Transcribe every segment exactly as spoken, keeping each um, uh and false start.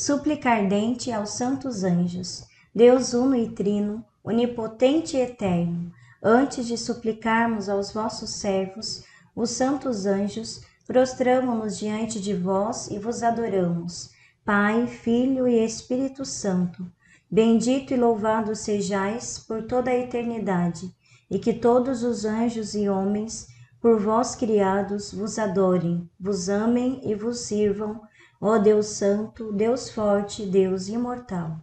súplica ardente aos santos anjos, Deus uno e trino, onipotente e eterno, antes de suplicarmos aos vossos servos, os santos anjos, prostramo-nos diante de vós e vos adoramos, Pai, Filho e Espírito Santo. Bendito e louvado sejais por toda a eternidade, e que todos os anjos e homens, por vós criados, vos adorem, vos amem e vos sirvam, ó Deus Santo, Deus Forte, Deus Imortal.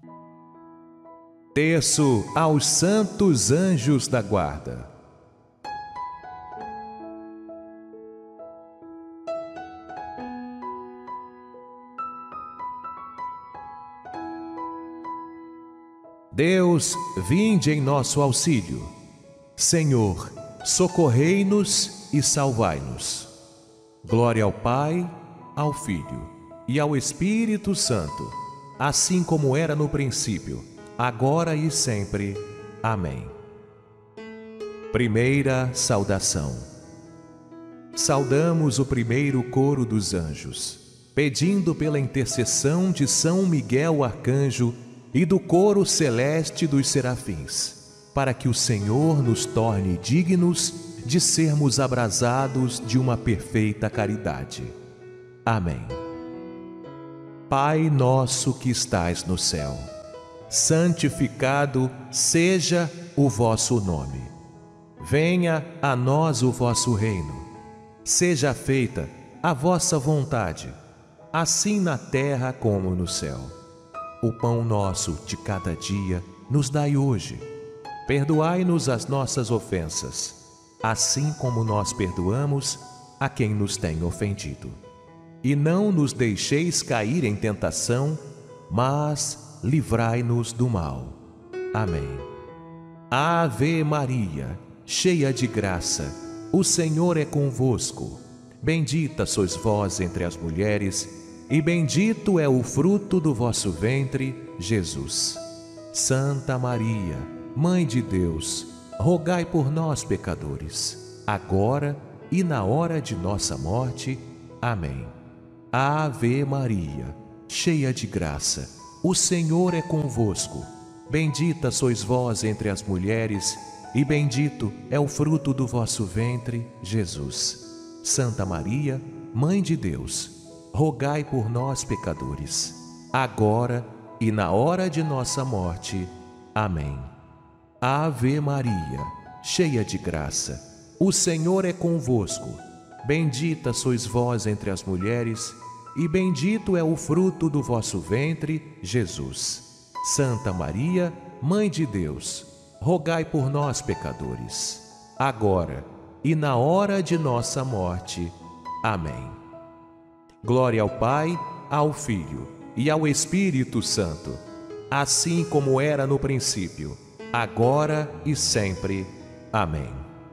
Terço aos santos anjos da guarda. Deus, vinde em nosso auxílio. Senhor, socorrei-nos e salvai-nos. Glória ao Pai, ao Filho e ao Espírito Santo, assim como era no princípio, agora e sempre. Amém. Primeira saudação. Saudamos o primeiro coro dos anjos, pedindo pela intercessão de São Miguel Arcanjo e do coro celeste dos serafins, para que o Senhor nos torne dignos de sermos abrasados de uma perfeita caridade. Amém. Pai nosso que estais no céu, santificado seja o vosso nome. Venha a nós o vosso reino. Seja feita a vossa vontade, assim na terra como no céu. O pão nosso de cada dia nos dai hoje. Perdoai-nos as nossas ofensas, assim como nós perdoamos a quem nos tem ofendido. E não nos deixeis cair em tentação, mas livrai-nos do mal. Amém. Ave Maria, cheia de graça, o Senhor é convosco. Bendita sois vós entre as mulheres, e bendito é o fruto do vosso ventre, Jesus. Santa Maria, Mãe de Deus, rogai por nós, pecadores, agora e na hora de nossa morte. Amém. Ave Maria, cheia de graça, o Senhor é convosco. Bendita sois vós entre as mulheres, e bendito é o fruto do vosso ventre, Jesus. Santa Maria, Mãe de Deus, rogai por nós, pecadores, agora e na hora de nossa morte. Amém. Ave Maria, cheia de graça, o Senhor é convosco. Bendita sois vós entre as mulheres, e bendito é o fruto do vosso ventre, Jesus. Santa Maria, Mãe de Deus, rogai por nós, pecadores, agora e na hora de nossa morte. Amém. Glória ao Pai, ao Filho e ao Espírito Santo, assim como era no princípio, agora e sempre. Amém.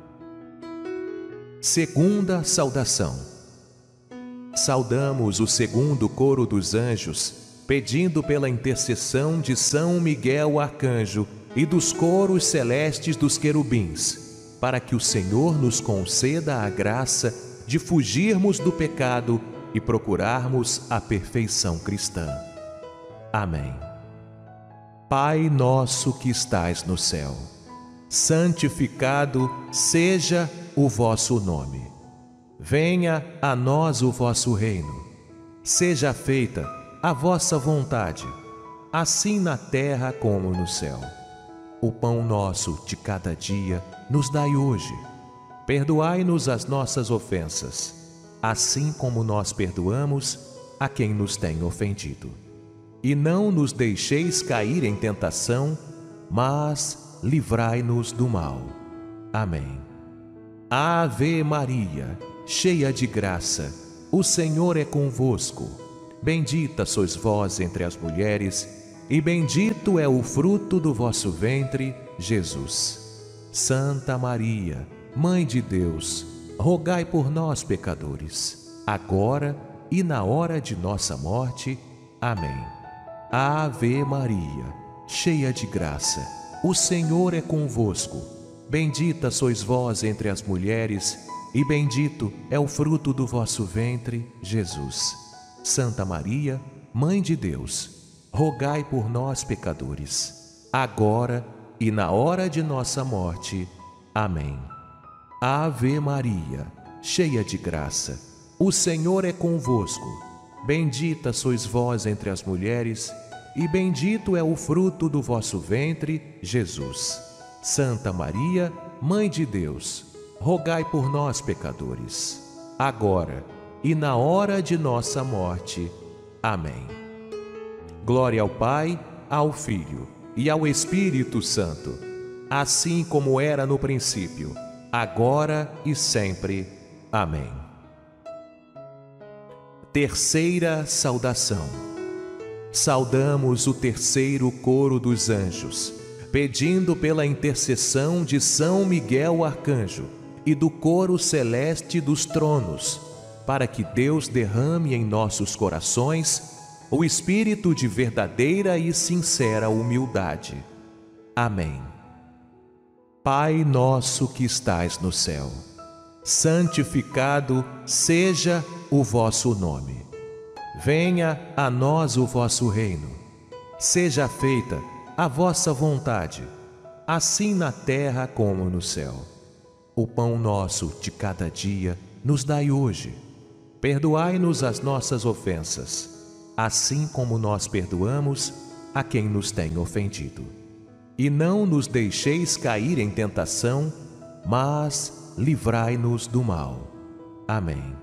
Segunda saudação. Saudamos o segundo coro dos anjos, pedindo pela intercessão de São Miguel Arcanjo e dos coros celestes dos querubins, para que o Senhor nos conceda a graça de fugirmos do pecado e procurarmos a perfeição cristã. Amém. Pai nosso que estais no céu, santificado seja o vosso nome. Venha a nós o vosso reino. Seja feita a vossa vontade, assim na terra como no céu. O pão nosso de cada dia nos dai hoje. Perdoai-nos as nossas ofensas, assim como nós perdoamos a quem nos tem ofendido. E não nos deixeis cair em tentação, mas livrai-nos do mal. Amém. Ave Maria, cheia de graça, o Senhor é convosco. Bendita sois vós entre as mulheres, e bendito é o fruto do vosso ventre, Jesus. Santa Maria, Mãe de Deus, rogai por nós, pecadores, agora e na hora de nossa morte. Amém. Ave Maria, cheia de graça, o Senhor é convosco. Bendita sois vós entre as mulheres, e bendito é o fruto do vosso ventre, Jesus. Santa Maria, Mãe de Deus, rogai por nós, pecadores, agora e na hora de nossa morte. Amém. Ave Maria, cheia de graça, o Senhor é convosco. Bendita sois vós entre as mulheres, e bendito é o fruto do vosso ventre, Jesus. Santa Maria, Mãe de Deus, rogai por nós, pecadores, agora e na hora de nossa morte. Amém. Glória ao Pai, ao Filho e ao Espírito Santo, assim como era no princípio, agora e sempre. Amém. Terceira saudação. Saudamos o terceiro coro dos anjos, pedindo pela intercessão de São Miguel Arcanjo e do coro celeste dos tronos, para que Deus derrame em nossos corações o espírito de verdadeira e sincera humildade. Amém. Pai nosso que estais no céu, santificado seja o vosso nome. Venha a nós o vosso reino. Seja feita a vossa vontade, assim na terra como no céu. O pão nosso de cada dia nos dai hoje. Perdoai-nos as nossas ofensas, assim como nós perdoamos a quem nos tem ofendido. E não nos deixeis cair em tentação, mas livrai-nos do mal. Amém.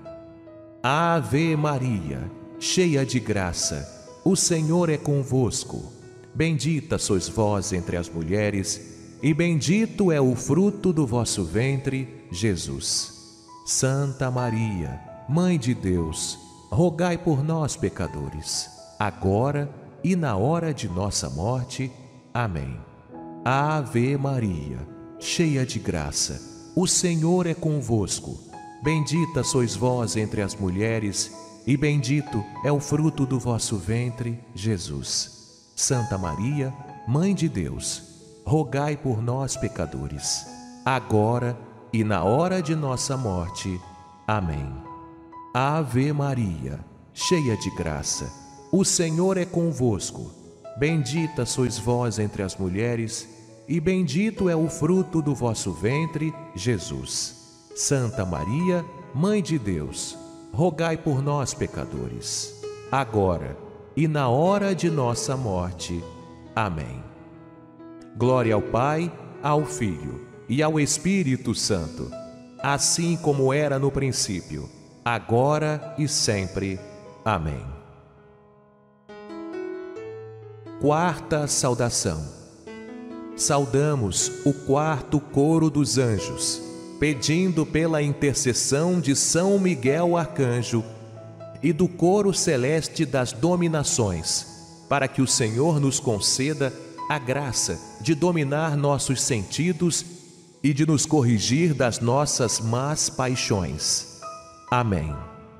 Ave Maria, cheia de graça, o Senhor é convosco. Bendita sois vós entre as mulheres, e bendito é o fruto do vosso ventre, Jesus. Santa Maria, Mãe de Deus, rogai por nós, pecadores, agora e na hora de nossa morte. Amém. Ave Maria, cheia de graça, o Senhor é convosco. Bendita sois vós entre as mulheres, e bendito é o fruto do vosso ventre, Jesus. Santa Maria, Mãe de Deus, rogai por nós, pecadores, agora e na hora de nossa morte. Amém. Ave Maria, cheia de graça, o Senhor é convosco. Bendita sois vós entre as mulheres, e bendito é o fruto do vosso ventre, Jesus. Santa Maria, Mãe de Deus, rogai por nós, pecadores, agora e na hora de nossa morte. Amém. Glória ao Pai, ao Filho e ao Espírito Santo, assim como era no princípio, agora e sempre. Amém. Quarta saudação. Saudamos o quarto coro dos anjos, pedindo pela intercessão de São Miguel Arcanjo e do coro celeste das dominações, para que o Senhor nos conceda a graça de dominar nossos sentidos e de nos corrigir das nossas más paixões. Amém.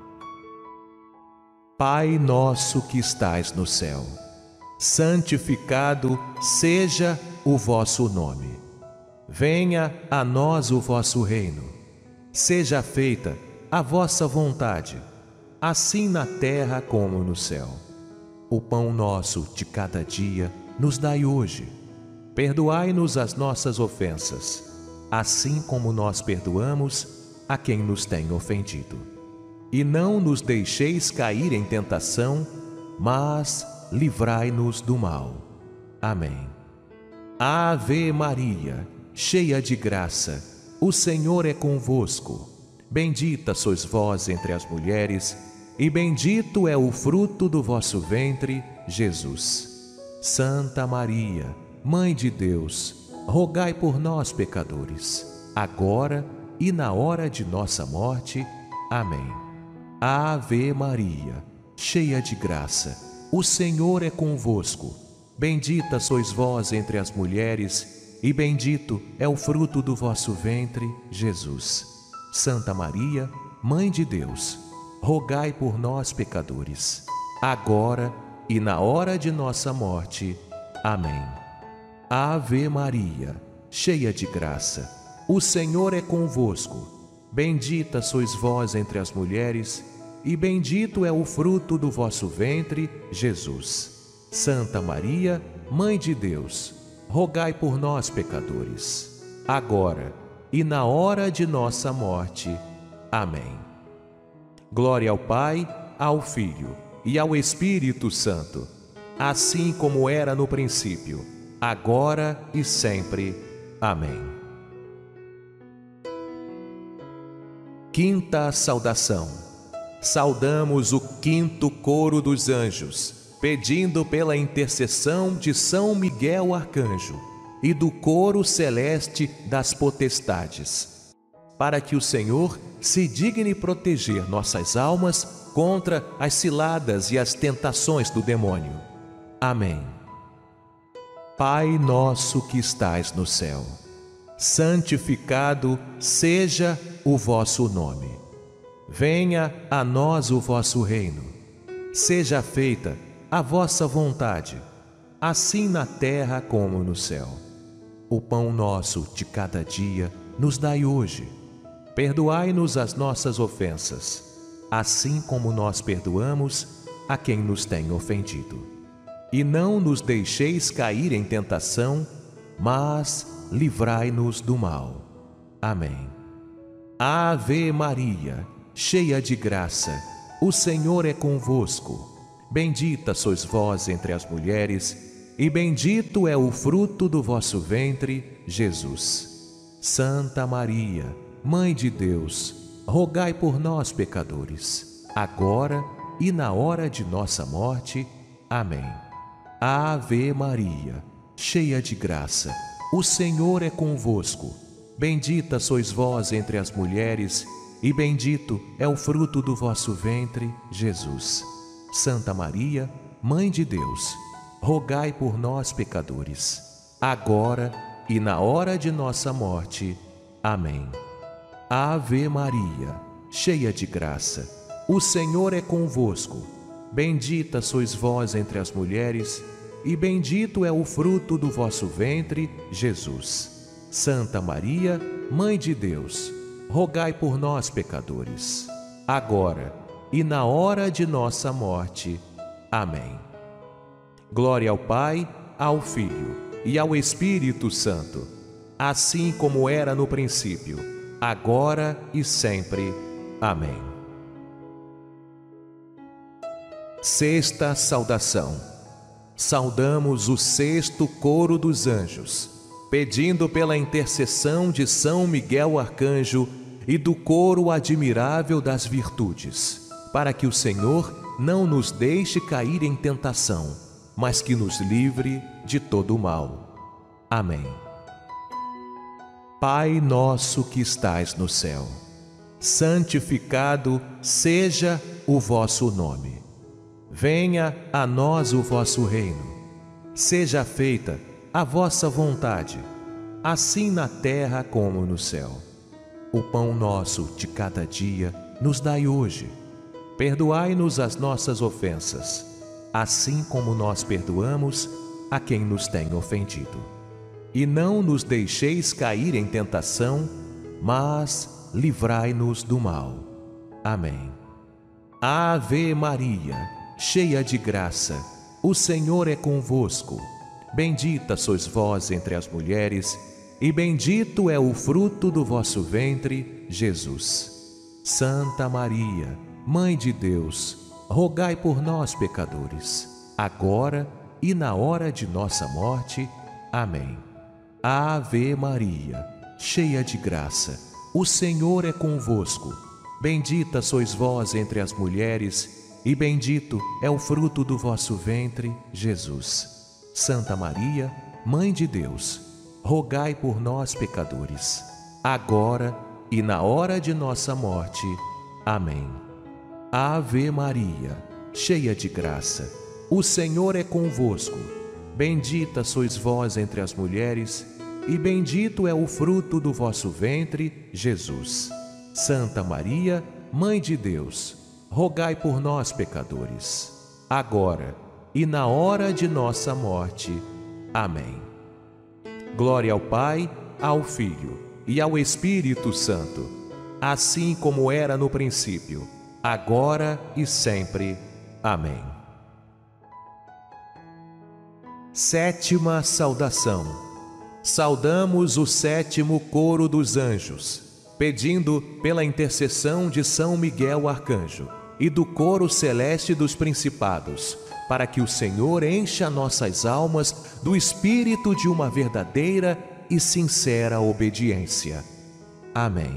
Pai nosso que estais no céu, santificado seja o vosso nome. Venha a nós o vosso reino. Seja feita a vossa vontade, assim na terra como no céu. O pão nosso de cada dia nos dai hoje. Perdoai-nos as nossas ofensas, assim como nós perdoamos a quem nos tem ofendido. E não nos deixeis cair em tentação, mas livrai-nos do mal. Amém. Ave Maria, cheia de graça, o Senhor é convosco. Bendita sois vós entre as mulheres, e bendito é o fruto do vosso ventre, Jesus. Santa Maria, Mãe de Deus, rogai por nós, pecadores, agora e na hora de nossa morte. Amém. Ave Maria, cheia de graça, o Senhor é convosco. Bendita sois vós entre as mulheres, e bendito é o fruto do vosso ventre, Jesus. Santa Maria, Mãe de Deus, rogai por nós, pecadores, agora e na hora de nossa morte. Amém. Ave Maria, cheia de graça, o Senhor é convosco. Bendita sois vós entre as mulheres, e bendito é o fruto do vosso ventre, Jesus. Santa Maria, Mãe de Deus, rogai por nós, pecadores, agora e na hora de nossa morte. Amém. Glória ao Pai, ao Filho e ao Espírito Santo, assim como era no princípio, agora e sempre. Amém. Quinta saudação. Saudamos o quinto coro dos anjos, pedindo pela intercessão de São Miguel Arcanjo e do coro celeste das potestades, para que o Senhor se digne proteger nossas almas contra as ciladas e as tentações do demônio. Amém. Pai nosso que estais no céu, santificado seja o vosso nome. Venha a nós o vosso reino. Seja feita a vossa vontade, assim na terra como no céu. O pão nosso de cada dia nos dai hoje. Perdoai-nos as nossas ofensas, assim como nós perdoamos a quem nos tem ofendido. E não nos deixeis cair em tentação, mas livrai-nos do mal. Amém. Ave Maria, cheia de graça, o Senhor é convosco. Bendita sois vós entre as mulheres, e bendito é o fruto do vosso ventre, Jesus. Santa Maria, Mãe de Deus, rogai por nós, pecadores, agora e na hora de nossa morte. Amém. Ave Maria, cheia de graça, o Senhor é convosco. Bendita sois vós entre as mulheres, e bendito é o fruto do vosso ventre, Jesus. Santa Maria, Mãe de Deus, rogai por nós, pecadores, agora e na hora de nossa morte. Amém. Ave Maria, cheia de graça, o Senhor é convosco. Bendita sois vós entre as mulheres, e bendito é o fruto do vosso ventre, Jesus. Santa Maria, Mãe de Deus, rogai por nós, pecadores, agora e na hora de nossa morte. Amém. Glória ao Pai, ao Filho e ao Espírito Santo, assim como era no princípio, agora e sempre. Amém. Sexta saudação. Saudamos o sexto coro dos anjos, pedindo pela intercessão de São Miguel Arcanjo e do coro admirável das virtudes, para que o Senhor não nos deixe cair em tentação, mas que nos livre de todo o mal. Amém. Pai nosso que estais no céu, santificado seja o vosso nome. Venha a nós o vosso reino. Seja feita a vossa vontade, assim na terra como no céu. O pão nosso de cada dia nos dai hoje. Perdoai-nos as nossas ofensas, assim como nós perdoamos a quem nos tem ofendido. E não nos deixeis cair em tentação, mas livrai-nos do mal. Amém. Ave Maria, cheia de graça, o Senhor é convosco. Bendita sois vós entre as mulheres, e bendito é o fruto do vosso ventre, Jesus. Santa Maria, Mãe de Deus, rogai por nós, pecadores, agora e na hora de nossa morte. Amém. Ave Maria, cheia de graça, o Senhor é convosco. Bendita sois vós entre as mulheres, e bendito é o fruto do vosso ventre, Jesus. Santa Maria, Mãe de Deus, rogai por nós, pecadores, agora e na hora de nossa morte. Amém. Ave Maria, cheia de graça, o Senhor é convosco. Bendita sois vós entre as mulheres, e bendito é o fruto do vosso ventre, Jesus. Santa Maria, Mãe de Deus, rogai por nós, pecadores, agora e na hora de nossa morte. Amém. Glória ao Pai, ao Filho e ao Espírito Santo, assim como era no princípio, agora e sempre. Amém. Sétima saudação. Saudamos o sétimo coro dos anjos, pedindo pela intercessão de São Miguel Arcanjo e do coro celeste dos principados, para que o Senhor encha nossas almas do espírito de uma verdadeira e sincera obediência. Amém.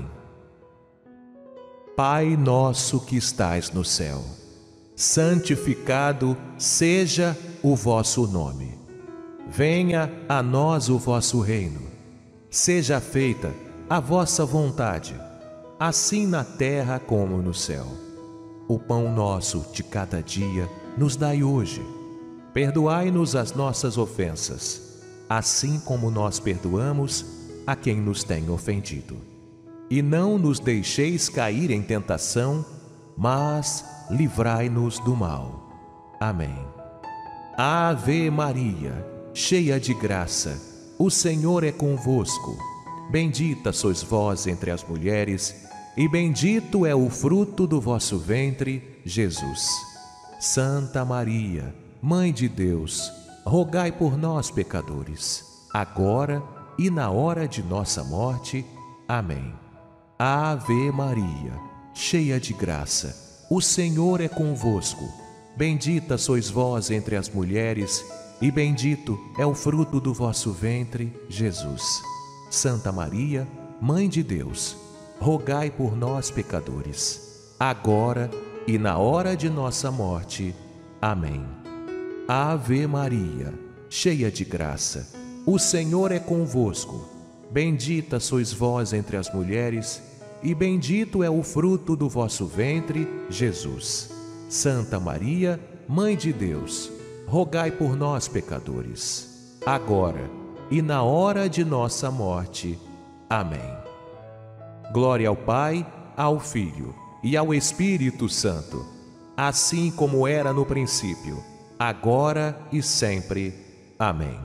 Pai nosso que estais no céu, santificado seja o vosso nome. Venha a nós o vosso reino. Seja feita a vossa vontade, assim na terra como no céu. O pão nosso de cada dia nos dai hoje. Perdoai-nos as nossas ofensas, assim como nós perdoamos a quem nos tem ofendido. E não nos deixeis cair em tentação, mas livrai-nos do mal. Amém. Ave Maria, cheia de graça, o Senhor é convosco. Bendita sois vós entre as mulheres, e bendito é o fruto do vosso ventre, Jesus. Santa Maria, Mãe de Deus, rogai por nós, pecadores, agora e na hora de nossa morte. Amém. Ave Maria, cheia de graça, o Senhor é convosco. Bendita sois vós entre as mulheres, e bendito é o fruto do vosso ventre, Jesus. Santa Maria, Mãe de Deus, rogai por nós, pecadores, agora e na hora de nossa morte. Amém. Ave Maria, cheia de graça, o Senhor é convosco. Bendita sois vós entre as mulheres, e bendito é o fruto do vosso ventre, Jesus. Santa Maria, Mãe de Deus, rogai por nós, pecadores, agora e na hora de nossa morte. Amém. Glória ao Pai, ao Filho e ao Espírito Santo, assim como era no princípio, agora e sempre. Amém.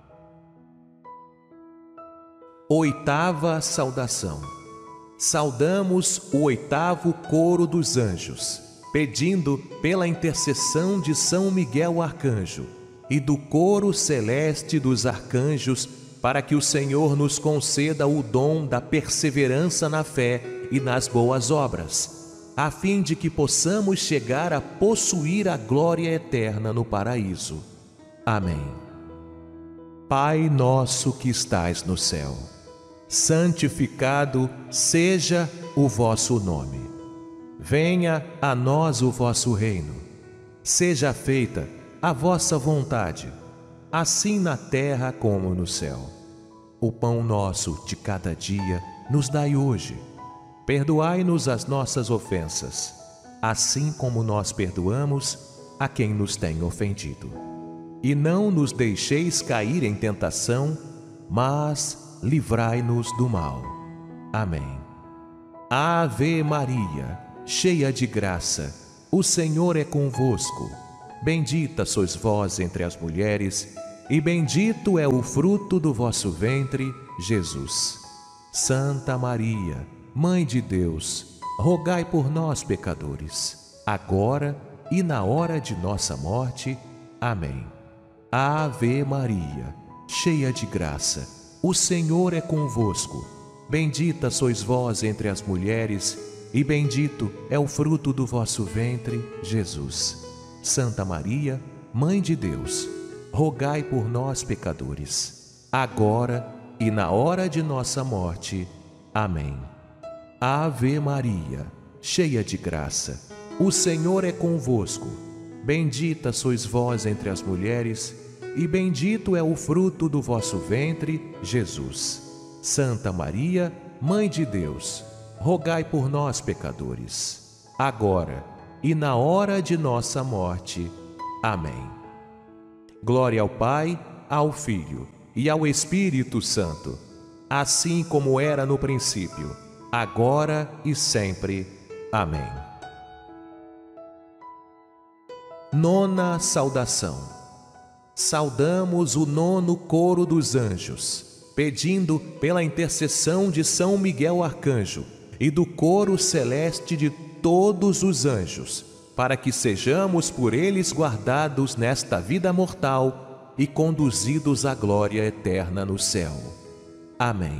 Oitava saudação. Saudamos o oitavo coro dos anjos, pedindo pela intercessão de São Miguel Arcanjo e do coro celeste dos arcanjos, para que o Senhor nos conceda o dom da perseverança na fé e nas boas obras, a fim de que possamos chegar a possuir a glória eterna no paraíso. Amém. Pai nosso que estais no céu, santificado seja o vosso nome. Venha a nós o vosso reino. Seja feita a vossa vontade, assim na terra como no céu. O pão nosso de cada dia nos dai hoje. Perdoai-nos as nossas ofensas, assim como nós perdoamos a quem nos tem ofendido. E não nos deixeis cair em tentação, mas livrai-nos do mal. Amém. Ave Maria, cheia de graça, o Senhor é convosco. Bendita sois vós entre as mulheres, e bendito é o fruto do vosso ventre, Jesus. Santa Maria, Mãe de Deus, rogai por nós, pecadores, agora e na hora de nossa morte. Amém. Ave Maria, cheia de graça, o Senhor é convosco. Bendita sois vós entre as mulheres, e bendito é o fruto do vosso ventre, Jesus. Santa Maria, Mãe de Deus, rogai por nós, pecadores, agora e na hora de nossa morte. Amém. Ave Maria, cheia de graça, o Senhor é convosco. Bendita sois vós entre as mulheres, e bendito é o fruto do vosso ventre, Jesus. Santa Maria, Mãe de Deus, rogai por nós, pecadores, agora e na hora de nossa morte. Amém. Glória ao Pai, ao Filho e ao Espírito Santo, assim como era no princípio, agora e sempre. Amém. Nona saudação. Saudamos o nono coro dos anjos, pedindo pela intercessão de São Miguel Arcanjo e do coro celeste de todos os anjos, para que sejamos por eles guardados nesta vida mortal e conduzidos à glória eterna no céu. Amém.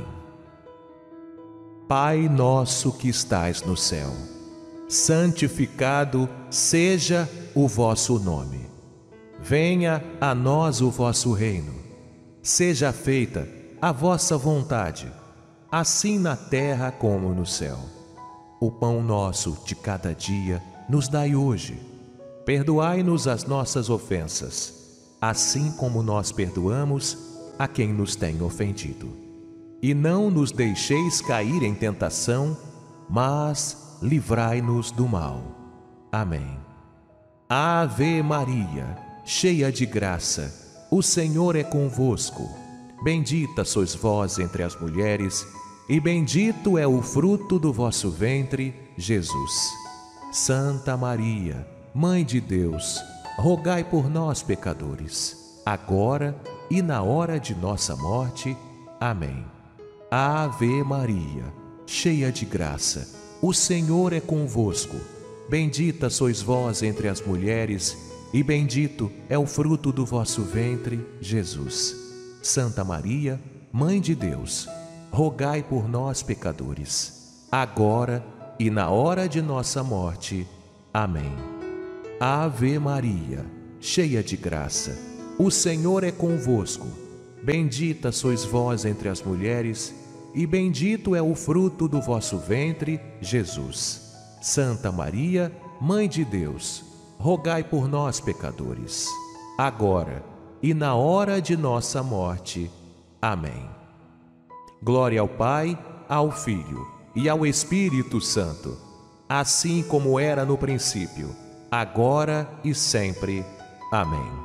Pai nosso que estais no céu, santificado seja o vosso nome. Venha a nós o vosso reino. Seja feita a vossa vontade, assim na terra como no céu. O pão nosso de cada dia nos dai hoje. Perdoai-nos as nossas ofensas, assim como nós perdoamos a quem nos tem ofendido. E não nos deixeis cair em tentação, mas livrai-nos do mal. Amém. Ave Maria, cheia de graça, o Senhor é convosco. Bendita sois vós entre as mulheres, e bendito é o fruto do vosso ventre, Jesus. Santa Maria, Mãe de Deus, rogai por nós, pecadores, agora e na hora de nossa morte. Amém. Ave Maria, cheia de graça, o Senhor é convosco. Bendita sois vós entre as mulheres, e bendito é o fruto do vosso ventre, Jesus. Santa Maria, Mãe de Deus, rogai por nós, pecadores, agora e na hora de nossa morte. Amém. Ave Maria, cheia de graça, o Senhor é convosco. Bendita sois vós entre as mulheres, e bendito é o fruto do vosso ventre, Jesus. Santa Maria, Mãe de Deus, rogai por nós, pecadores, agora e na hora de nossa morte. Amém. Glória ao Pai, ao Filho e ao Espírito Santo, assim como era no princípio, agora e sempre. Amém.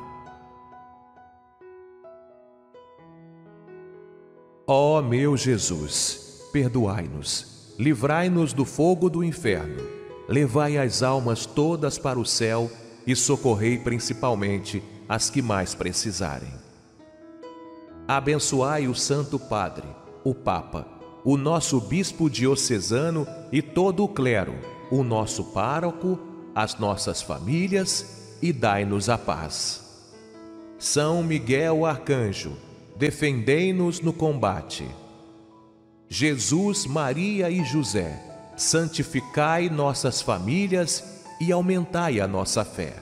Ó meu Jesus, perdoai-nos, livrai-nos do fogo do inferno, levai as almas todas para o céu e socorrei principalmente as que mais precisarem. Abençoai o Santo Padre, o Papa, o nosso Bispo diocesano e todo o clero, o nosso pároco, as nossas famílias e dai-nos a paz. São Miguel Arcanjo, defendei-nos no combate. Jesus, Maria e José, santificai nossas famílias e aumentai a nossa fé.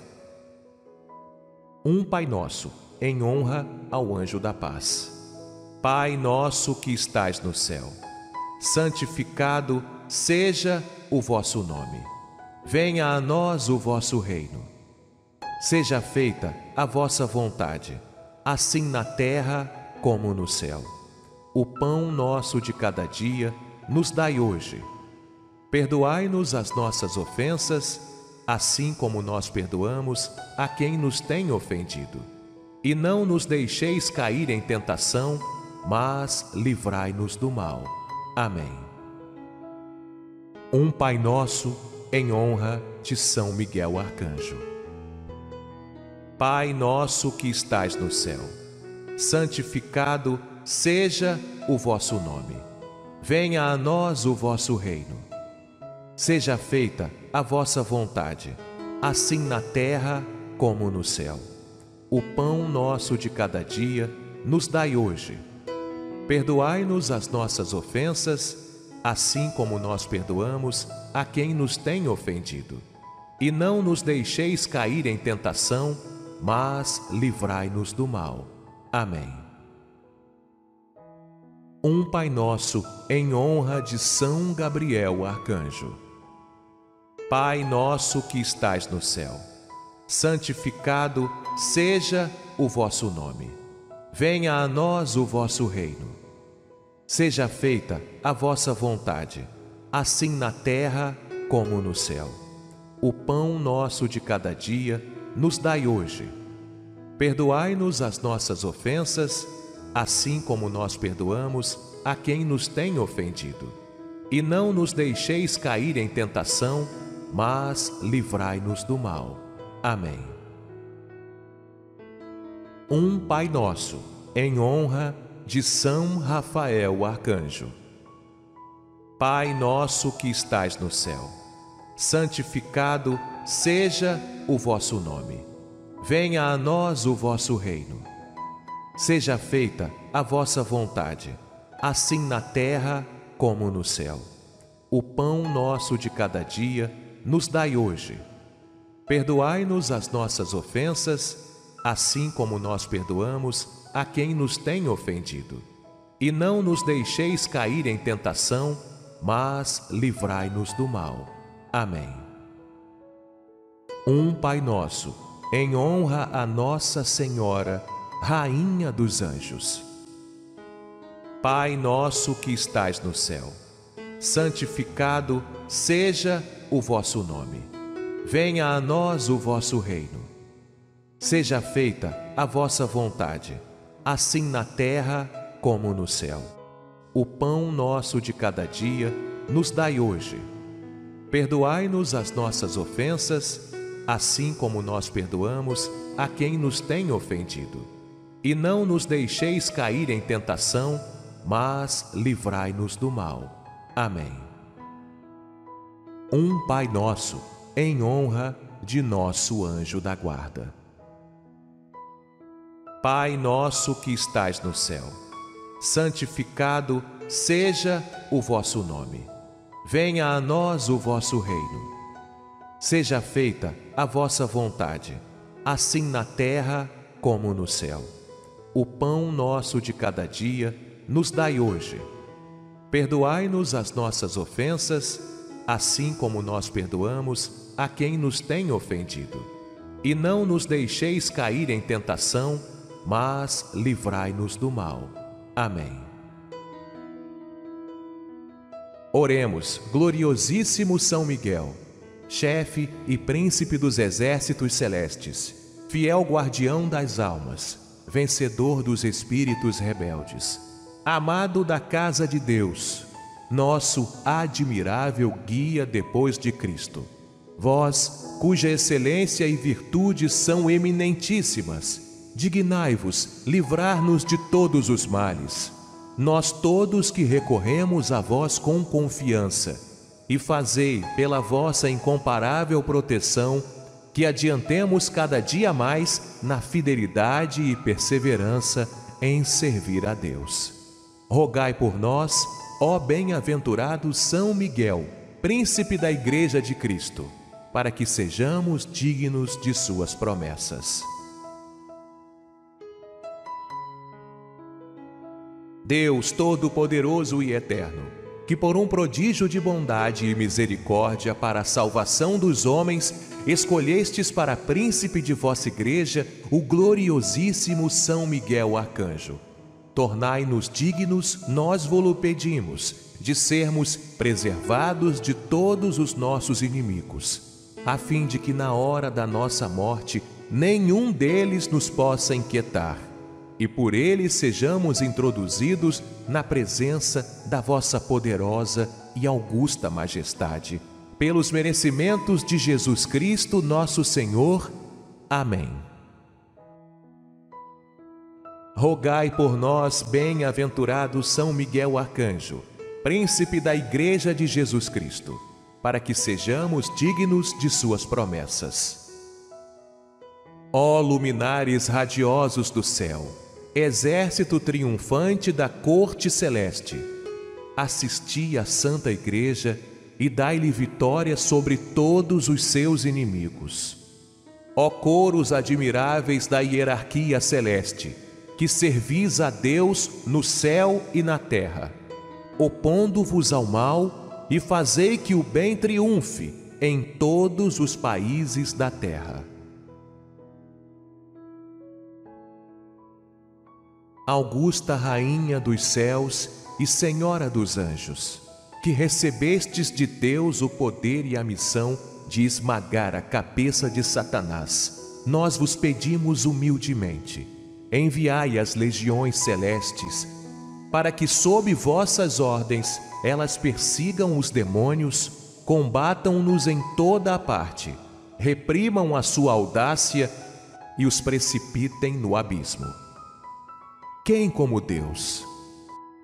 Um Pai Nosso, em honra ao Anjo da Paz. Pai nosso que estais no céu, santificado seja o vosso nome. Venha a nós o vosso reino. Seja feita a vossa vontade, assim na terra como no céu. O pão nosso de cada dia nos dai hoje. Perdoai-nos as nossas ofensas, assim como nós perdoamos a quem nos tem ofendido. E não nos deixeis cair em tentação, mas livrai-nos do mal. Amém. Um Pai Nosso, em honra de São Miguel Arcanjo. Pai nosso que estais no céu, santificado seja o vosso nome. Venha a nós o vosso reino. Seja feita a vossa vontade, assim na terra como no céu. O pão nosso de cada dia nos dai hoje. Perdoai-nos as nossas ofensas, assim como nós perdoamos a quem nos tem ofendido. E não nos deixeis cair em tentação, mas livrai-nos do mal. Amém. Um Pai Nosso, em honra de São Gabriel Arcanjo. Pai nosso que estais no céu, santificado seja o vosso nome. Venha a nós o vosso reino. Seja feita a vossa vontade, assim na terra como no céu. O pão nosso de cada dia nos dai hoje. Perdoai-nos as nossas ofensas, assim como nós perdoamos a quem nos tem ofendido. E não nos deixeis cair em tentação, mas livrai-nos do mal. Amém. Um Pai Nosso, em honra de São Rafael Arcanjo. Pai nosso que estais no céu, santificado seja o vosso nome. Venha a nós o vosso reino. Seja feita a vossa vontade, assim na terra como no céu. O pão nosso de cada dia nos dai hoje. Perdoai-nos as nossas ofensas, assim como nós perdoamos a quem nos tem ofendido. E não nos deixeis cair em tentação, mas livrai-nos do mal. Amém. Um Pai Nosso, em honra a Nossa Senhora, Rainha dos Anjos. Pai nosso que estais no céu, santificado seja o vosso nome. Venha a nós o vosso reino. Seja feita a vossa vontade, assim na terra como no céu. O pão nosso de cada dia nos dai hoje. Perdoai-nos as nossas ofensas, assim como nós perdoamos a quem nos tem ofendido. E não nos deixeis cair em tentação, mas livrai-nos do mal. Amém. Um Pai Nosso, em honra de nosso anjo da guarda. Pai nosso que estais no céu, santificado seja o vosso nome. Venha a nós o vosso reino. Seja feita a vossa vontade, assim na terra como no céu. O pão nosso de cada dia nos dai hoje. Perdoai-nos as nossas ofensas, assim como nós perdoamos a quem nos tem ofendido. E não nos deixeis cair em tentação, mas livrai-nos do mal. Amém. Oremos, gloriosíssimo São Miguel, chefe e príncipe dos exércitos celestes, fiel guardião das almas, vencedor dos espíritos rebeldes, amado da casa de Deus, nosso admirável guia depois de Cristo. Vós, cuja excelência e virtude são eminentíssimas, dignai-vos livrar-nos de todos os males. Nós todos que recorremos a vós com confiança, e fazei, pela vossa incomparável proteção, que adiantemos cada dia mais na fidelidade e perseverança em servir a Deus. Rogai por nós, ó bem-aventurado São Miguel, príncipe da Igreja de Cristo, para que sejamos dignos de suas promessas. Deus Todo-Poderoso e Eterno, que por um prodígio de bondade e misericórdia para a salvação dos homens, escolhestes para príncipe de vossa Igreja o gloriosíssimo São Miguel Arcanjo. Tornai-nos dignos, nós vo-lo pedimos, de sermos preservados de todos os nossos inimigos, a fim de que na hora da nossa morte nenhum deles nos possa inquietar, e por ele sejamos introduzidos na presença da vossa poderosa e augusta majestade, pelos merecimentos de Jesus Cristo, nosso Senhor. Amém. Rogai por nós, bem-aventurado São Miguel Arcanjo, príncipe da Igreja de Jesus Cristo, para que sejamos dignos de suas promessas. Ó luminares radiosos do céu, exército triunfante da corte celeste, assisti à Santa Igreja e dai-lhe vitória sobre todos os seus inimigos. Ó coros admiráveis da hierarquia celeste, que servis a Deus no céu e na terra, opondo-vos ao mal, e fazei que o bem triunfe em todos os países da terra. Augusta Rainha dos céus e Senhora dos anjos, que recebestes de Deus o poder e a missão de esmagar a cabeça de Satanás, nós vos pedimos humildemente, enviai as legiões celestes, para que sob vossas ordens elas persigam os demônios, combatam-nos em toda a parte, reprimam a sua audácia e os precipitem no abismo. Quem como Deus?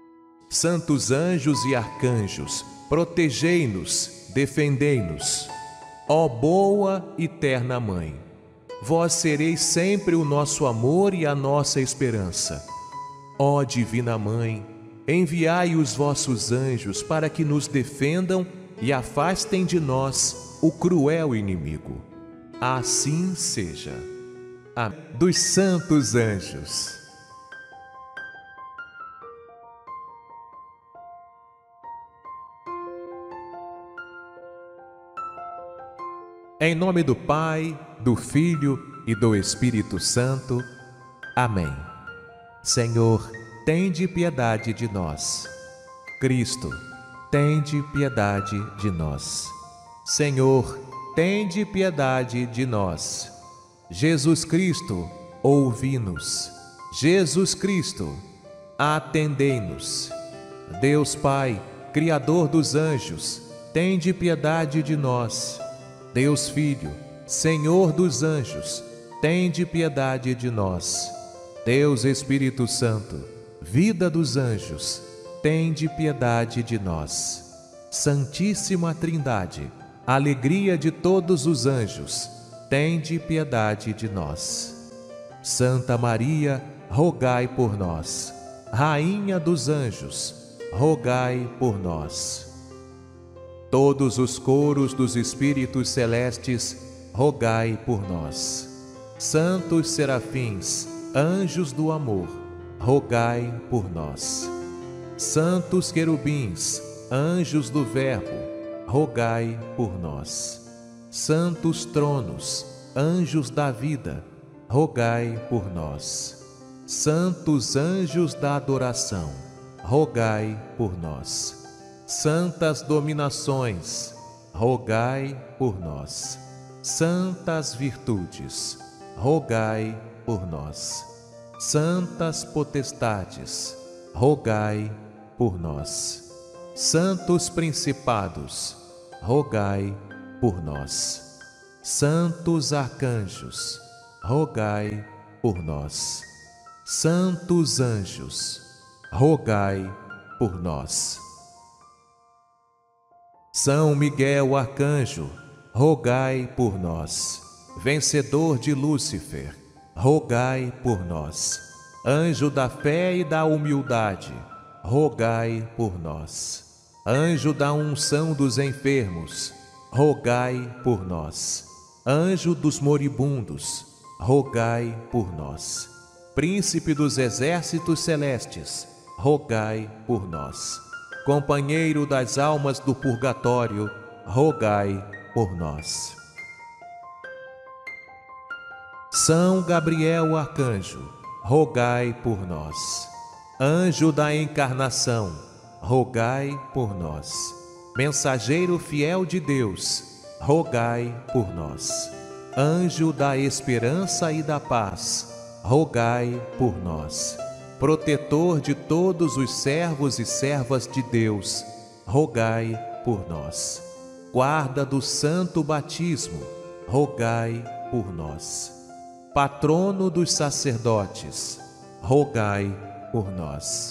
Santos anjos e arcanjos, protegei-nos, defendei-nos. Ó boa e terna Mãe, vós sereis sempre o nosso amor e a nossa esperança. Ó Divina Mãe, enviai os vossos anjos para que nos defendam e afastem de nós o cruel inimigo. Assim seja. Amém. Dos Santos Anjos. Em nome do Pai, do Filho e do Espírito Santo. Amém. Senhor, tende piedade de nós. Cristo, tende piedade de nós. Senhor, tende piedade de nós. Jesus Cristo, ouvi-nos. Jesus Cristo, atendei-nos. Deus Pai, Criador dos anjos, tende piedade de nós. Deus Filho, Senhor dos anjos, tende piedade de nós. Deus Espírito Santo, vida dos anjos, tende piedade de nós. Santíssima Trindade, alegria de todos os anjos, tende piedade de nós. Santa Maria, rogai por nós. Rainha dos anjos, rogai por nós. Todos os coros dos espíritos celestes, rogai por nós. Santos serafins, anjos do amor, rogai por nós. Santos querubins, anjos do Verbo, rogai por nós. Santos tronos, anjos da vida, rogai por nós. Santos anjos da adoração, rogai por nós. Santas dominações, rogai por nós. Santas virtudes, rogai por nós. Santas potestades, rogai por nós. Santos principados, rogai por nós. Santos arcanjos, rogai por nós. Santos anjos, rogai por nós. São Miguel Arcanjo, rogai por nós. Vencedor de Lúcifer, rogai por nós. Anjo da fé e da humildade, rogai por nós. Anjo da unção dos enfermos, rogai por nós. Anjo dos moribundos, rogai por nós. Príncipe dos exércitos celestes, rogai por nós. Companheiro das almas do purgatório, rogai por nós. São Gabriel Arcanjo, rogai por nós. Anjo da encarnação, rogai por nós. Mensageiro fiel de Deus, rogai por nós. Anjo da esperança e da paz, rogai por nós. Protetor de todos os servos e servas de Deus, rogai por nós. Guarda do santo batismo, rogai por nós. Patrono dos sacerdotes, rogai por nós.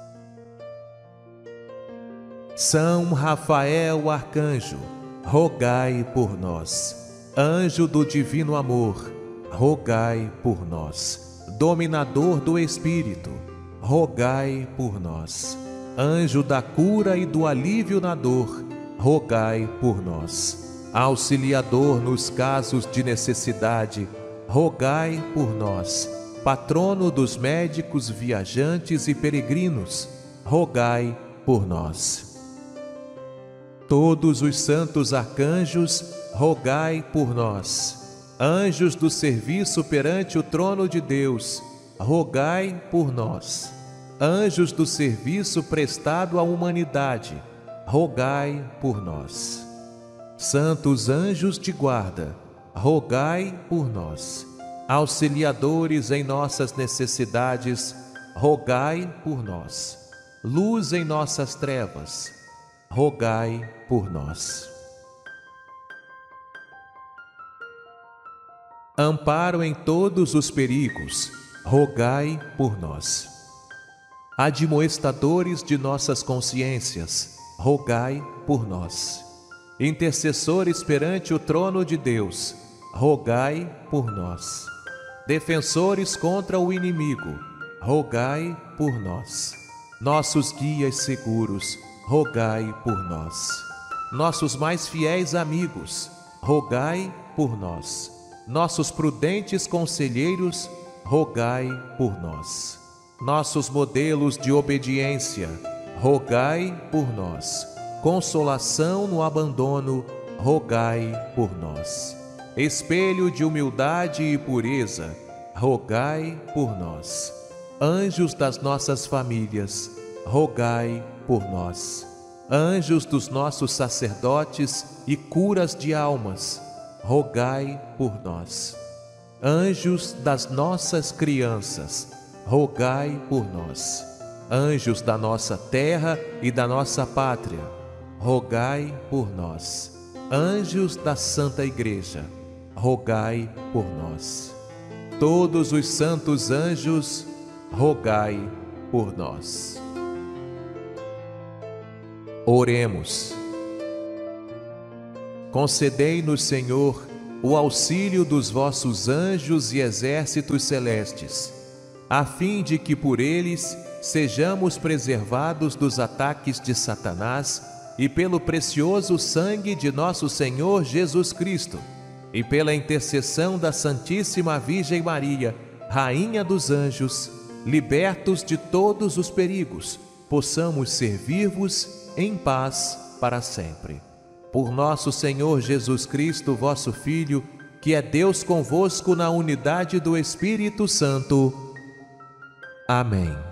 São Rafael Arcanjo, rogai por nós. Anjo do divino amor, rogai por nós. Dominador do Espírito, rogai por nós. Anjo da cura e do alívio na dor, rogai por nós. Auxiliador nos casos de necessidade, rogai por nós. Patrono dos médicos, viajantes e peregrinos, rogai por nós. Todos os santos arcanjos, rogai por nós. Anjos do serviço perante o trono de Deus, rogai por nós. Anjos do serviço prestado à humanidade, rogai por nós. Santos anjos de guarda, rogai por nós. Auxiliadores em nossas necessidades, rogai por nós. Luz em nossas trevas, rogai por nós. Amparo em todos os perigos, rogai por nós. Admoestadores de nossas consciências, rogai por nós. intercessores perante o trono de Deus, rogai por nós. Defensores contra o inimigo, rogai por nós. Nossos guias seguros, rogai por nós. Nossos mais fiéis amigos, rogai por nós. Nossos prudentes conselheiros, rogai por nós. Nossos modelos de obediência, rogai por nós. Consolação no abandono, rogai por nós. Espelho de humildade e pureza, rogai por nós. Anjos das nossas famílias, rogai por nós. Anjos dos nossos sacerdotes e curas de almas, rogai por nós. Anjos das nossas crianças, rogai por nós. Anjos da nossa terra e da nossa pátria, rogai por nós. Anjos da Santa Igreja, rogai por nós. Todos os santos anjos, rogai por nós. Oremos. Concedei-nos, Senhor, o auxílio dos vossos anjos e exércitos celestes, a fim de que por eles sejamos preservados dos ataques de Satanás e pelo precioso sangue de nosso Senhor Jesus Cristo, e pela intercessão da Santíssima Virgem Maria, Rainha dos Anjos, libertos de todos os perigos, possamos servir-vos em paz para sempre. Por nosso Senhor Jesus Cristo, vosso Filho, que é Deus convosco na unidade do Espírito Santo. Amém.